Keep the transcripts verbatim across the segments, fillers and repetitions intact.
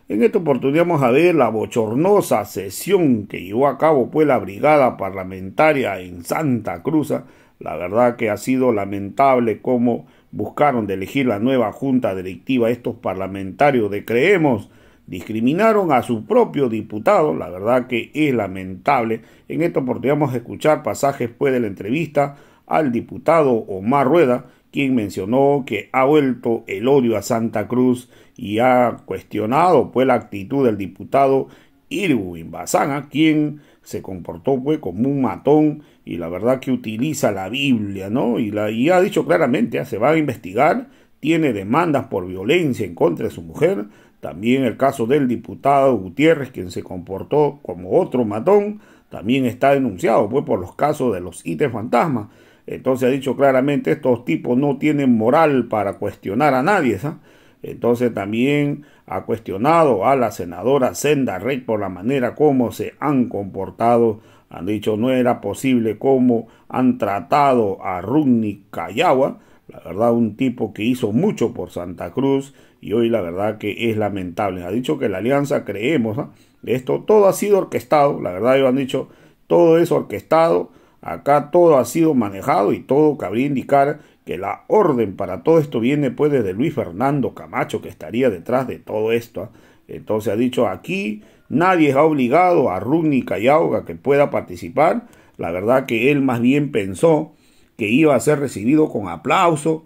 En esta oportunidad vamos a ver la bochornosa sesión que llevó a cabo pues la brigada parlamentaria en Santa Cruz. La verdad que ha sido lamentable cómo buscaron de elegir la nueva junta directiva. Estos parlamentarios de Creemos discriminaron a su propio diputado. La verdad que es lamentable. En esta oportunidad vamos a escuchar pasajes pues de la entrevista al diputado Omar Rueda, quien mencionó que ha vuelto el odio a Santa Cruz y ha cuestionado pues la actitud del diputado Irwin Bazán, quien se comportó pues como un matón y la verdad que utiliza la Biblia, ¿no? Y, la, y ha dicho claramente, ¿eh? se va a investigar, tiene demandas por violencia en contra de su mujer. También el caso del diputado Gutiérrez, quien se comportó como otro matón, también está denunciado pues por los casos de los ítems fantasmas. Entonces ha dicho claramente, estos tipos no tienen moral para cuestionar a nadie, ¿sabes? Entonces también ha cuestionado a la senadora Senda Rey por la manera como se han comportado. Han dicho no era posible cómo han tratado a Rodney Callagua, la verdad un tipo que hizo mucho por Santa Cruz y hoy la verdad que es lamentable. Ha dicho que la alianza Creemos, ¿no? Esto todo ha sido orquestado, la verdad ellos han dicho todo es orquestado. Acá todo ha sido manejado y todo cabría indicar que la orden para todo esto viene pues desde Luis Fernando Camacho, que estaría detrás de todo esto. ¿eh? Entonces ha dicho aquí nadie ha obligado a Rodney Callagua a que pueda participar. La verdad que él más bien pensó que iba a ser recibido con aplauso.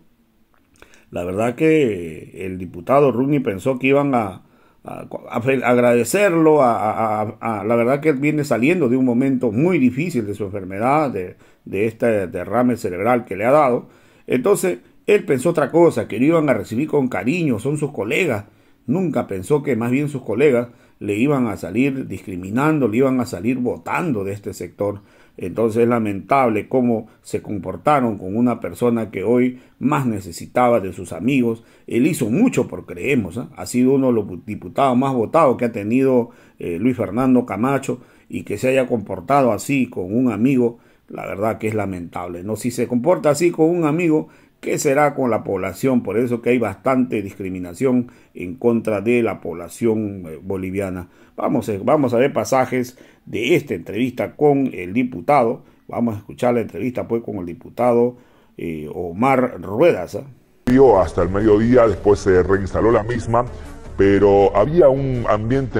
La verdad que el diputado Rodney pensó que iban a A, a, a agradecerlo, a, a, a, a la verdad que él viene saliendo de un momento muy difícil de su enfermedad, de, de este derrame cerebral que le ha dado. Entonces él pensó otra cosa, que lo iban a recibir con cariño, son sus colegas. Nunca pensó que más bien sus colegas le iban a salir discriminando, le iban a salir votando de este sector. Entonces es lamentable cómo se comportaron con una persona que hoy más necesitaba de sus amigos. Él hizo mucho por Creemos, ¿eh? Ha sido uno de los diputados más votados que ha tenido eh, Luis Fernando Camacho, y que se haya comportado así con un amigo, la verdad que es lamentable, ¿no? Si se comporta así con un amigo, ¿qué será con la población? Por eso que hay bastante discriminación en contra de la población eh, boliviana. Vamos, eh, vamos a ver pasajes de esta entrevista con el diputado. Vamos a escuchar la entrevista pues con el diputado eh, Omar Ruedas. ¿eh? Hasta el mediodía, después se reinstaló la misma, pero había un ambiente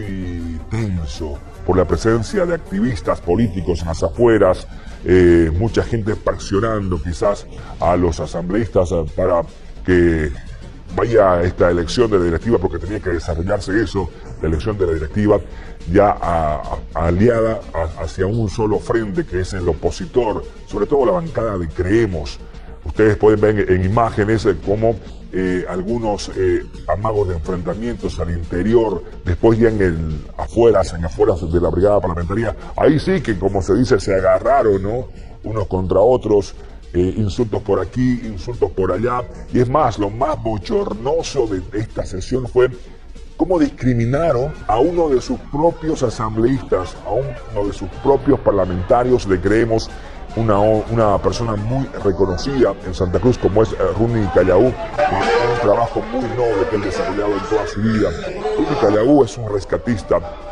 muy tenso por la presencia de activistas políticos en las afueras, eh, mucha gente presionando quizás a los asambleístas para que vaya esta elección de la directiva, porque tenía que desarrollarse eso, la elección de la directiva, ya a, a, aliada a, hacia un solo frente, que es el opositor, sobre todo la bancada de Creemos. Ustedes pueden ver en imágenes eh, cómo eh, algunos eh, amagos de enfrentamientos al interior, después ya en el afueras, en afueras de la brigada parlamentaria, ahí sí que, como se dice, se agarraron, ¿no? Unos contra otros. Eh, insultos por aquí, insultos por allá, y es más, lo más bochornoso de esta sesión fue cómo discriminaron a uno de sus propios asambleístas, a uno de sus propios parlamentarios de Creemos, una, una persona muy reconocida en Santa Cruz como es eh, Rodney Callagua, que un trabajo muy noble que él desarrollado en toda su vida. Rodney Callagua es un rescatista,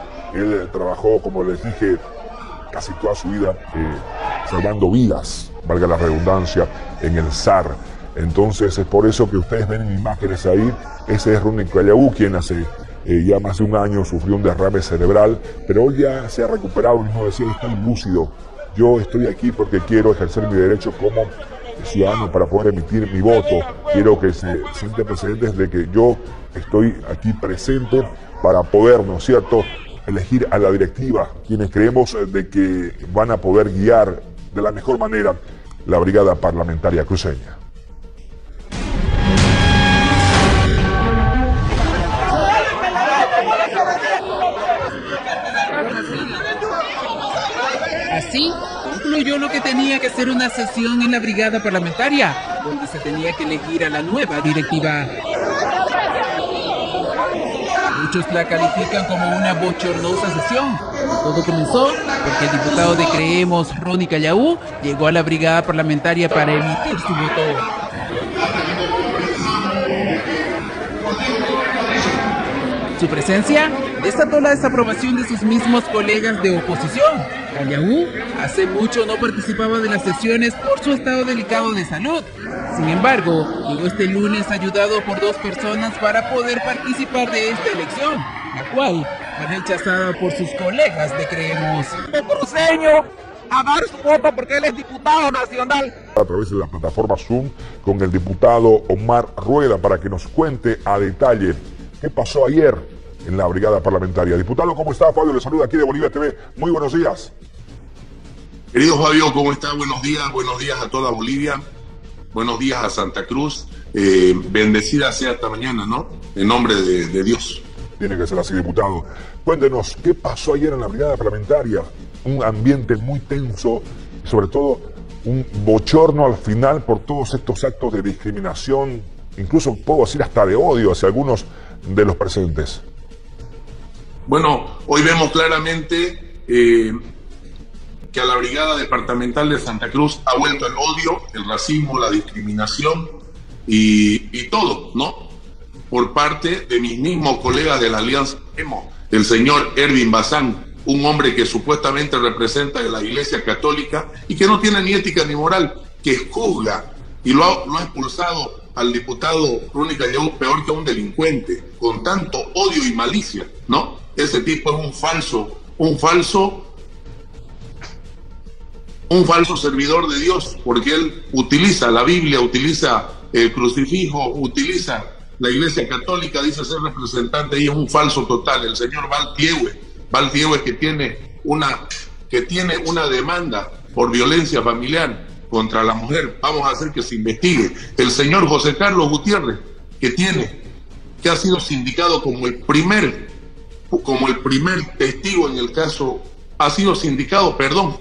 él trabajó, como les dije, casi toda su vida eh, salvando vidas, valga la redundancia, en el S A R. Entonces es por eso que ustedes ven en imágenes ahí, ese es Rodney Callagua, quien hace eh, ya más de un año sufrió un derrame cerebral, pero hoy ya se ha recuperado, mismo decía, está lúcido. Yo estoy aquí porque quiero ejercer mi derecho como ciudadano para poder emitir mi voto. Quiero que se sienten precedentes de que yo estoy aquí presente para poder, ¿no es cierto?, elegir a la directiva, quienes creemos de que van a poder guiar de la mejor manera la brigada parlamentaria cruceña. Así concluyó lo que tenía que ser una sesión en la brigada parlamentaria, donde se tenía que elegir a la nueva directiva. Muchos la califican como una bochornosa sesión. Todo comenzó porque el diputado de Creemos, Rodney Callagua, llegó a la brigada parlamentaria para emitir su voto. Su presencia desató la desaprobación de sus mismos colegas de oposición. Callaú hace mucho no participaba de las sesiones por su estado delicado de salud. Sin embargo, llegó este lunes ayudado por dos personas para poder participar de esta elección, la cual fue rechazada por sus colegas de Creemos. Cruceño a dar su voto porque él es diputado nacional. A través de la plataforma Zoom con el diputado Omar Rueda para que nos cuente a detalle qué pasó ayer en la brigada parlamentaria. Diputado, ¿cómo está? Fabio le saluda aquí de Bolivia T V. Muy buenos días. Querido Fabio, ¿cómo está? Buenos días, buenos días a toda Bolivia. Buenos días a Santa Cruz. Eh, bendecida sea esta mañana, ¿no? En nombre de, de Dios. Tiene que ser así, diputado. Cuéntenos, ¿qué pasó ayer en la brigada parlamentaria? Un ambiente muy tenso y sobre todo un bochorno al final por todos estos actos de discriminación, incluso puedo decir hasta de odio hacia algunos de los presentes. Bueno, hoy vemos claramente eh, que a la brigada departamental de Santa Cruz ha vuelto el odio, el racismo, la discriminación y, y todo, ¿no? Por parte de mis mismos colegas de la Alianza Emo, el señor Ervin Bazán, un hombre que supuestamente representa a la Iglesia Católica y que no tiene ni ética ni moral, que juzga y lo ha, lo ha expulsado al diputado Ronnie Callaú peor que a un delincuente, con tanto odio y malicia, ¿no? Ese tipo es un falso, un falso, un falso servidor de Dios, porque él utiliza la Biblia, utiliza el crucifijo, utiliza la Iglesia Católica, dice ser representante y es un falso total. El señor Valtiehue, Valtiehue que tiene una, que tiene una demanda por violencia familiar contra la mujer, vamos a hacer que se investigue. El señor José Carlos Gutiérrez, que tiene, que ha sido sindicado como el primer, como el primer testigo en el caso, ha sido sindicado, perdón,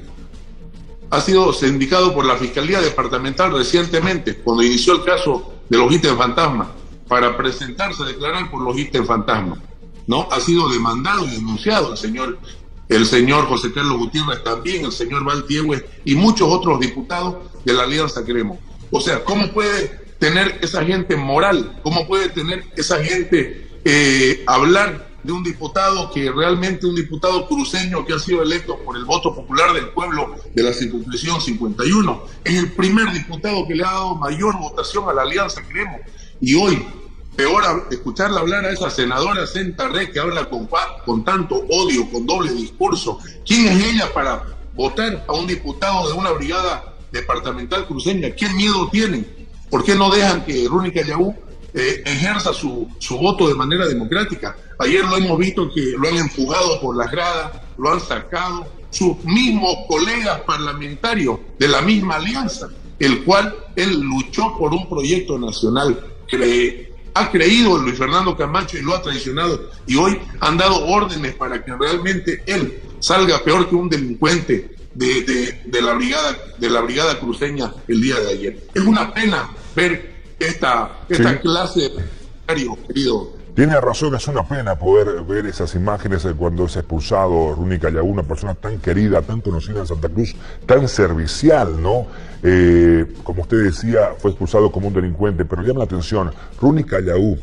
ha sido sindicado por la Fiscalía Departamental recientemente, cuando inició el caso de los ítems fantasma, para presentarse a declarar por los ítems fantasma, ¿no? Ha sido demandado y denunciado el señor, el señor José Carlos Gutiérrez también, el señor Valtiehue y muchos otros diputados de la Alianza Queremos. O sea, ¿cómo puede tener esa gente moral? ¿Cómo puede tener esa gente eh, hablar de un diputado que realmente un diputado cruceño que ha sido electo por el voto popular del pueblo de la circunscripción cincuenta y uno? Es el primer diputado que le ha dado mayor votación a la Alianza Queremos. Y hoy, peor escucharla hablar a esa senadora Sentarré que habla con, con tanto odio, con doble discurso. ¿Quién es ella para votar a un diputado de una brigada departamental cruceña? ¿Qué miedo tienen? ¿Por qué no dejan que Ronnie Callaú eh, ejerza su, su voto de manera democrática? Ayer lo hemos visto que lo han empujado por las gradas, lo han sacado sus mismos colegas parlamentarios de la misma alianza, el cual él luchó por un proyecto nacional. Cree, ha creído en Luis Fernando Camacho y lo ha traicionado, y hoy han dado órdenes para que realmente él salga peor que un delincuente de, de, de la brigada de la brigada cruceña el día de ayer. Es una pena ver esta, esta sí. clase de querido. Tiene razón, es una pena poder ver esas imágenes de cuando es expulsado Ronnie Callaú, una persona tan querida, tan conocida en Santa Cruz, tan servicial, ¿no? Eh, como usted decía, fue expulsado como un delincuente, pero llama la atención, Ronnie Callaú,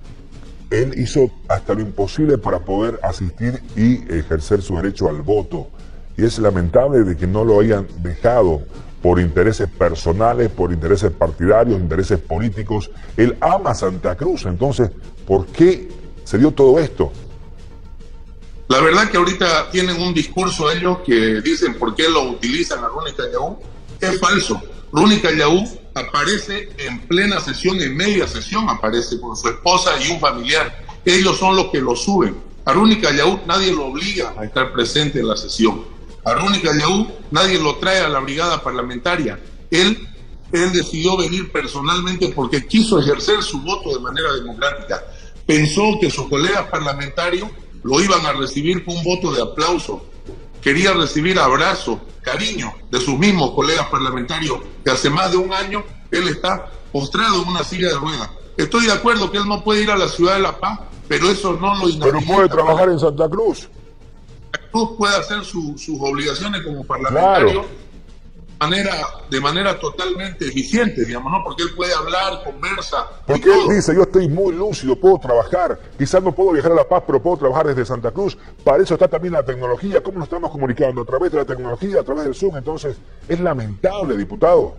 él hizo hasta lo imposible para poder asistir y ejercer su derecho al voto. Y es lamentable de que no lo hayan dejado por intereses personales, por intereses partidarios, intereses políticos. Él ama Santa Cruz, entonces, ¿por qué se dio todo esto? La verdad que ahorita tienen un discurso ellos que dicen por qué lo utilizan a Ronnie Callaú. Es falso. Ronnie Callaú aparece en plena sesión, en media sesión, aparece con su esposa y un familiar. Ellos son los que lo suben. A Ronnie Callaú nadie lo obliga a estar presente en la sesión. A Ronnie Callaú nadie lo trae a la brigada parlamentaria. Él, él decidió venir personalmente porque quiso ejercer su voto de manera democrática. Pensó que sus colegas parlamentarios lo iban a recibir con un voto de aplauso. Quería recibir abrazo, cariño de sus mismos colegas parlamentarios, que hace más de un año él está postrado en una silla de ruedas. Estoy de acuerdo que él no puede ir a la ciudad de La Paz, pero eso no lo inhabilita. Pero puede trabajar en Santa Cruz. Santa Cruz puede hacer su, sus obligaciones como parlamentario. Claro. manera, de manera totalmente eficiente, digamos, ¿no? Porque él puede hablar, conversa. Porque él dice, yo estoy muy lúcido, puedo trabajar, quizás no puedo viajar a La Paz, pero puedo trabajar desde Santa Cruz. Para eso está también la tecnología. ¿Cómo nos estamos comunicando? A través de la tecnología, a través del Zoom. Entonces, es lamentable, diputado.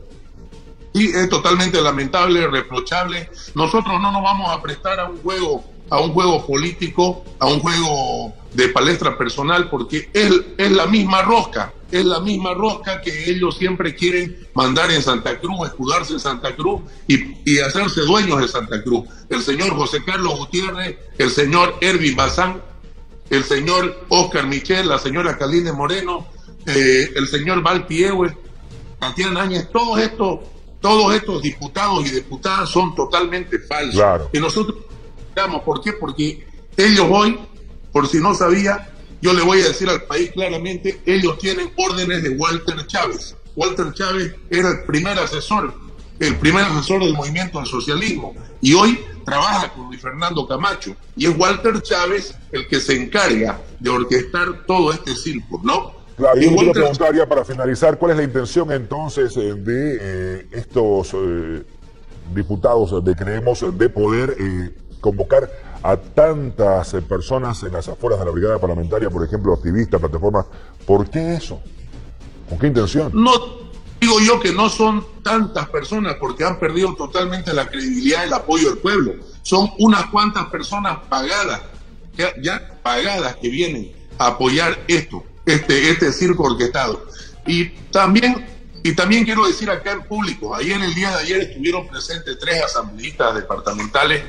Sí, es totalmente lamentable, reprochable. Nosotros no nos vamos a prestar a un juego, a un juego político, a un juego de palestra personal, porque es, es la misma rosca, es la misma rosca que ellos siempre quieren mandar en Santa Cruz, escudarse en Santa Cruz y, y hacerse dueños de Santa Cruz. El señor José Carlos Gutiérrez, el señor Ervin Bazán, el señor Oscar Michel, la señora Caline Moreno, eh, el señor Val Piehue, Tatiana Áñez, todos estos, todos estos diputados y diputadas son totalmente falsos. Claro. Y nosotros, ¿por qué? Porque ellos hoy, por si no sabía, yo le voy a decir al país claramente, ellos tienen órdenes de Walter Chávez. Walter Chávez era el primer asesor, el primer asesor del movimiento al socialismo, y hoy trabaja con Luis Fernando Camacho, y es Walter Chávez el que se encarga de orquestar todo este circo, ¿no? Claro, y yo quiero Walter... preguntar ya para finalizar, ¿cuál es la intención entonces de eh, estos eh, diputados de Creemos de poder eh, convocar a tantas eh, personas en las afueras de la brigada parlamentaria, por ejemplo, activistas, plataformas? ¿Por qué eso? ¿Con qué intención? No digo yo que no son tantas personas, porque han perdido totalmente la credibilidad y el apoyo del pueblo. Son unas cuantas personas pagadas, ya, ya pagadas, que vienen a apoyar esto, este, este circo orquestado. Y también, y también quiero decir acá en público, ayer, el día de ayer, estuvieron presentes tres asambleístas departamentales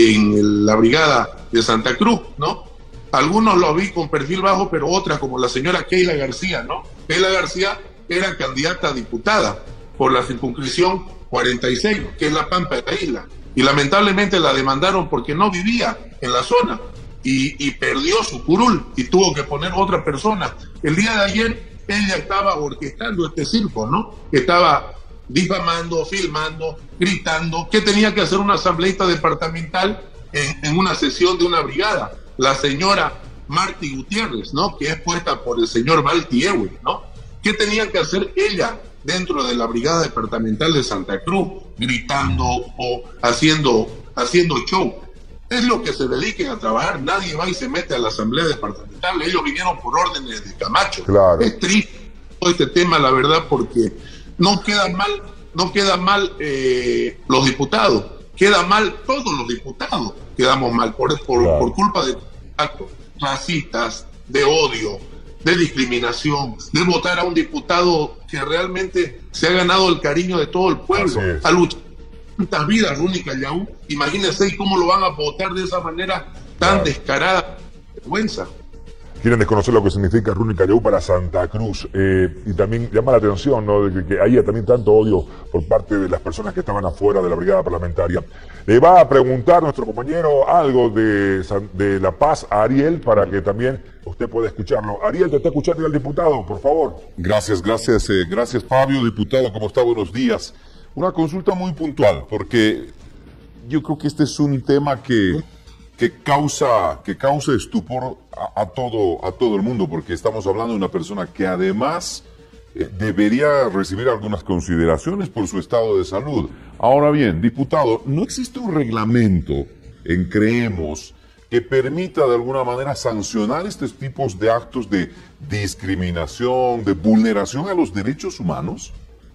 en la brigada de Santa Cruz, ¿no? Algunos los vi con perfil bajo, pero otras, como la señora Keila García, ¿no? Keila García era candidata a diputada por la circunscripción cuarenta y seis, que es La Pampa de la isla, y lamentablemente la demandaron porque no vivía en la zona, y, y perdió su curul, y tuvo que poner otra persona. El día de ayer, ella estaba orquestando este circo, ¿no? Estaba difamando, filmando, gritando. ¿Qué tenía que hacer un asambleísta departamental en, en una sesión de una brigada? La señora Marti Gutiérrez, ¿no? Que es puesta por el señor Val Piehue, ¿no? ¿Qué tenía que hacer ella dentro de la brigada departamental de Santa Cruz? Gritando o haciendo, haciendo show. Es lo que se dediquen a trabajar. Nadie va y se mete a la asamblea departamental. Ellos vinieron por órdenes de Camacho. Claro. Es triste todo este tema, la verdad, porque no quedan mal, no quedan mal eh, los diputados, quedan mal todos los diputados, quedamos mal por, por, claro. por culpa de actos racistas, de odio, de discriminación, de votar a un diputado que realmente se ha ganado el cariño de todo el pueblo, ha luchado tantas vidas, Runy Callao. Imagínense cómo lo van a votar de esa manera tan claro. descarada, vergüenza. Quieren desconocer lo que significa Runy Callao para Santa Cruz. Eh, y también llama la atención, ¿no?, de que, que haya también tanto odio por parte de las personas que estaban afuera de la brigada parlamentaria. Le va a preguntar nuestro compañero algo de, de La Paz a Ariel, para que también usted pueda escucharlo. Ariel, te está escuchando el diputado, por favor. Gracias, gracias, eh, gracias Fabio, diputado, ¿cómo está? Buenos días. Una consulta muy puntual, porque yo creo que este es un tema que... que causa, que causa estupor a, a, todo, a todo el mundo, porque estamos hablando de una persona que además eh, debería recibir algunas consideraciones por su estado de salud. Ahora bien, diputado, ¿no existe un reglamento en Creemos que permita de alguna manera sancionar estos tipos de actos de discriminación, de vulneración a los derechos humanos?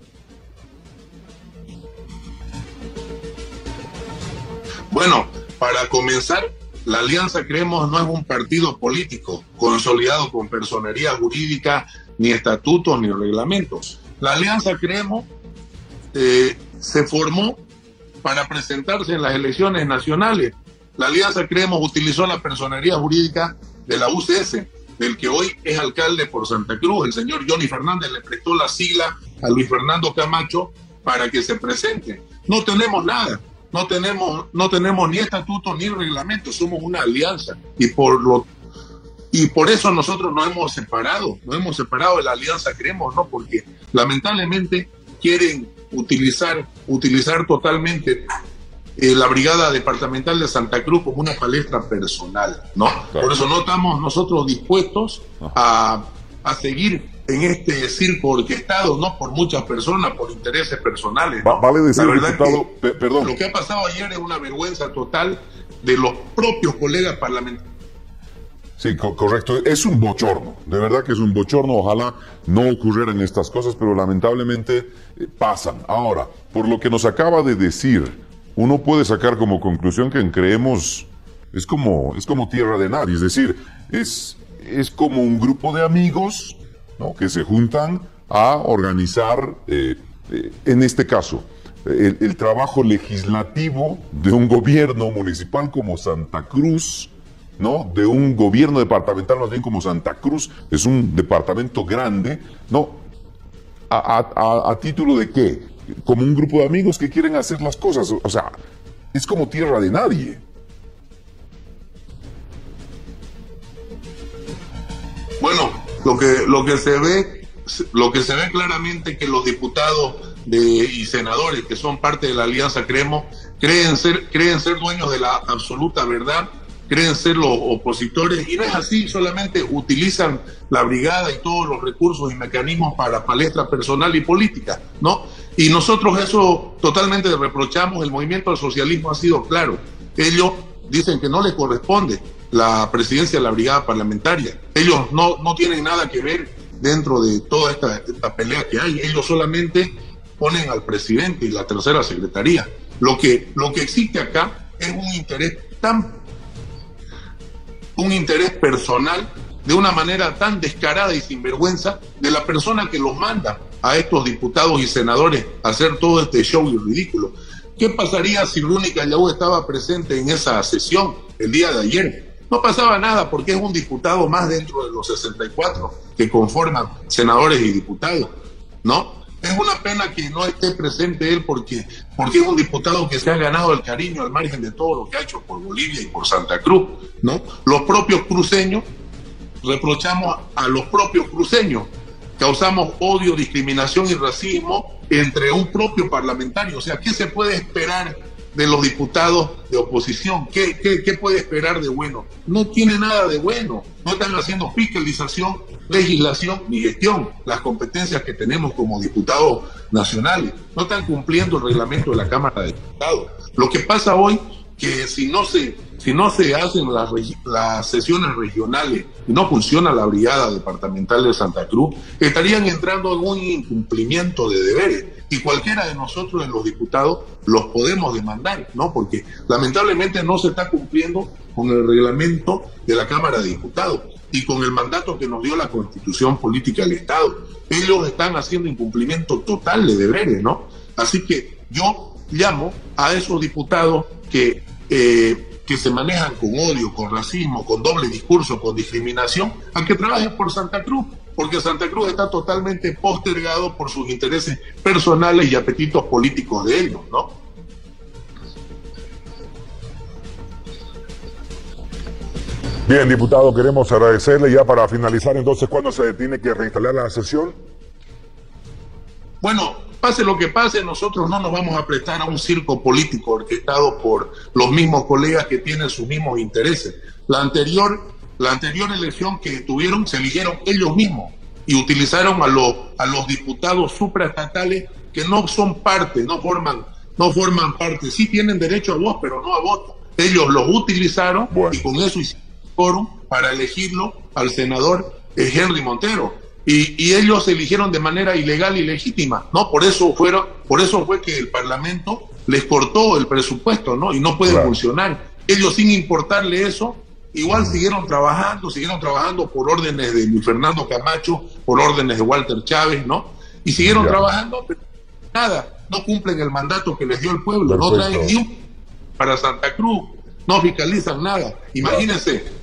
Bueno, para comenzar, la Alianza Creemos no es un partido político consolidado con personería jurídica, ni estatutos, ni reglamentos. La Alianza Creemos eh, se formó para presentarse en las elecciones nacionales. La Alianza Creemos utilizó la personería jurídica de la U C S, del que hoy es alcalde por Santa Cruz. El señor Johnny Fernández le prestó la sigla a Luis Fernando Camacho para que se presente. No tenemos nada. No tenemos, no tenemos ni estatuto ni reglamento, somos una alianza, y por lo y por eso nosotros nos hemos separado, nos hemos separado de la Alianza Creemos, ¿no? Porque lamentablemente quieren utilizar, utilizar totalmente eh, la brigada departamental de Santa Cruz como una palestra personal, ¿no? Claro. Por eso no estamos nosotros dispuestos a, a seguir en este circo orquestado, no por muchas personas, por intereses personales, ¿no? Vale decir, la verdad diputado, que perdón. Lo que ha pasado ayer es una vergüenza total de los propios colegas parlamentarios. Sí, co correcto. Es un bochorno. De verdad que es un bochorno. Ojalá no ocurrieran estas cosas, pero lamentablemente eh, pasan. Ahora, por lo que nos acaba de decir, uno puede sacar como conclusión que en Creemos es como, es como tierra de nadie. Es decir, es, es como un grupo de amigos, ¿no?, que se juntan a organizar, eh, eh, en este caso, el, el trabajo legislativo de un gobierno municipal como Santa Cruz, ¿no?, de un gobierno departamental más bien como Santa Cruz, es un departamento grande, ¿no? ¿A, a, a título de qué? Como un grupo de amigos que quieren hacer las cosas, o sea, es como tierra de nadie. Bueno, lo que, lo que se ve, lo que se ve claramente que los diputados de, y senadores que son parte de la Alianza Creemos creen ser, creen ser dueños de la absoluta verdad, creen ser los opositores, y no es así, solamente utilizan la brigada y todos los recursos y mecanismos para palestra personal y política, ¿no? Y nosotros eso totalmente reprochamos. El movimiento al socialismo ha sido claro. Ellos dicen que no les corresponde la presidencia de la brigada parlamentaria. Ellos no, no tienen nada que ver dentro de toda esta, esta pelea que hay. Ellos solamente ponen al presidente y la tercera secretaría. Lo que, lo que existe acá es un interés tan un interés personal, de una manera tan descarada y sinvergüenza, de la persona que los manda a estos diputados y senadores a hacer todo este show y ridículo. ¿Qué pasaría si Ronnie Callao estaba presente en esa sesión el día de ayer? No pasaba nada, porque es un diputado más dentro de los sesenta y cuatro que conforman senadores y diputados, ¿no? Es una pena que no esté presente él, porque, porque es un diputado que se ha ganado el cariño al margen de todo lo que ha hecho por Bolivia y por Santa Cruz, ¿no? Los propios cruceños, reprochamos a los propios cruceños, causamos odio, discriminación y racismo entre un propio parlamentario. O sea, ¿qué se puede esperar de los diputados de oposición? ¿Qué, qué, qué puede esperar de bueno? No tiene nada de bueno. No están haciendo fiscalización, legislación ni gestión, las competencias que tenemos como diputados nacionales. No están cumpliendo el reglamento de la Cámara de Diputados. Lo que pasa hoy, que si no se, si no se hacen las, las sesiones regionales y no funciona la brigada departamental de Santa Cruz, estarían entrando en un incumplimiento de deberes. Y cualquiera de nosotros, de los diputados, los podemos demandar, ¿no? Porque lamentablemente no se está cumpliendo con el reglamento de la Cámara de Diputados y con el mandato que nos dio la Constitución Política del Estado. Ellos están haciendo incumplimiento total de deberes, ¿no? Así que yo llamo a esos diputados que, eh, que se manejan con odio, con racismo, con doble discurso, con discriminación, a que trabajen por Santa Cruz, porque Santa Cruz está totalmente postergado por sus intereses personales y apetitos políticos de ellos, ¿no? Bien, diputado, queremos agradecerle ya para finalizar. Entonces, ¿cuándo se tiene que reinstalar la sesión? Bueno, pase lo que pase, nosotros no nos vamos a prestar a un circo político orquestado por los mismos colegas que tienen sus mismos intereses. La anterior, la anterior elección que tuvieron, se eligieron ellos mismos y utilizaron a los, a los diputados supraestatales que no son parte, no forman, no forman parte. Sí tienen derecho a voz, pero no a voto. Ellos los utilizaron, bueno, y con eso hicieron quórum para elegirlo al senador eh, Henry Montero. Y, y ellos eligieron de manera ilegal y legítima, ¿no? Por eso fueron, por eso fue que el Parlamento les cortó el presupuesto, ¿no? Y no pueden claro. funcionar. Ellos, sin importarle eso, igual siguieron trabajando, siguieron trabajando por órdenes de Luis Fernando Camacho, por órdenes de Walter Chávez, ¿no? Y siguieron ya. trabajando, pero nada, no cumplen el mandato que les dio el pueblo. Perfecto. No traen ni un para Santa Cruz, no fiscalizan nada. Imagínense.